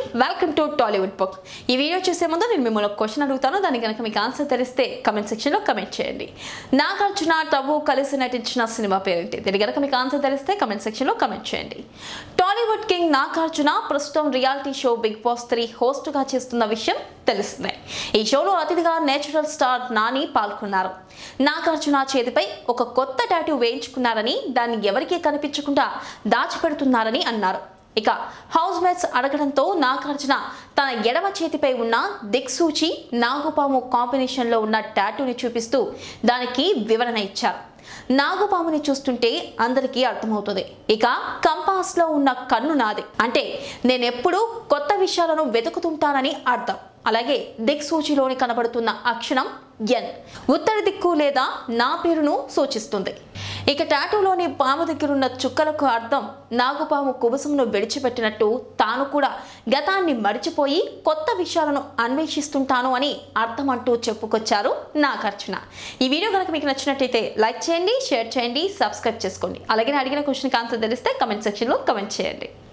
Welcome to Tollywood book. ఈ video చూసే ముందు నేను మిమ్మల్ని ఒక క్వశ్చన్ అడుగుతాను. దానికి కనుక మీకు ఆన్సర్ తెలిస్తే కమెంట్ సెక్షన్లో కమెంట్ చేయండి. నాగార్జున టబు కలిసి నటించిన సినిమా పేరేంటి? దీనికి కనుక మీకు ఆన్సర్ తెలిస్తే కమెంట్ సెక్షన్లో కమెంట్ చేయండి. టాలీవుడ్ కింగ్ నాగార్జున ప్రస్తుతం రియాలిటీ షో బిగ్ బాస్ 3 హోస్ట్గా చేస్తున్న విషయం తెలిసిందే. ఈ షోలో అతిథిగా నేచురల్ స్టార్ నాని పాల్గొన్నారు. నాగార్జున చేతిపై ఒక కొత్త టాటూ వేయించుకున్నారని, దాన్ని ఎవరికీ కనిపించకుండా దాచిపెడుతున్నారని అన్నారు. ఇక హౌస్ మేట్స్ అడగడంతో నాగార్జున తన ఎడమ చేతిపై ఉన్న దిక్సూచి నాగుపాము కాంబినేషన్లో ఉన్న టాటూని చూపిస్తూ దానికి వివరణ ఇచ్చారు. నాగుపాముని చూస్తుంటే అందరికీ అర్థమవుతుంది. ఇక కంపాస్లో ఉన్న కన్ను నాది అంటే నేనెప్పుడూ కొత్త విషయాలను వెతుకుతుంటానని అర్థం. అలాగే దిక్సూచిలోని కనబడుతున్న అక్షరం ఎన్ ఉత్తర దిక్కు లేదా నా పేరును సూచిస్తుంది. ఇక టాటూలోని పాము దగ్గరున్న చుక్కలకు అర్థం నాగుపాము కుబుసమును విడిచిపెట్టినట్టు తాను కూడా గతాన్ని మరిచిపోయి కొత్త విషయాలను అన్వేషిస్తుంటాను అని అర్థం అంటూ చెప్పుకొచ్చారు నాగార్జున. ఈ వీడియో కనుక మీకు నచ్చినట్టయితే లైక్ చేయండి, షేర్ చేయండి, సబ్స్క్రైబ్ చేసుకోండి. అలాగే అడిగిన క్వశ్చన్కి ఆన్సర్ తెలిస్తే కమెంట్ సెక్షన్లో కమెంట్ చేయండి.